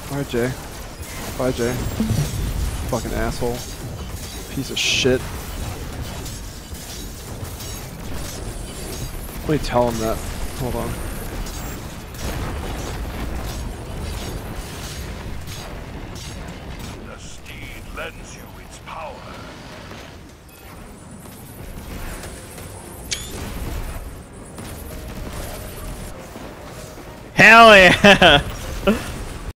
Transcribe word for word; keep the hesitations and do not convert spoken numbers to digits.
Bye, Jay. Bye, Jay. Fucking asshole. Piece of shit. Let me tell him that. Hold on. The steed lends you its power. Hell yeah!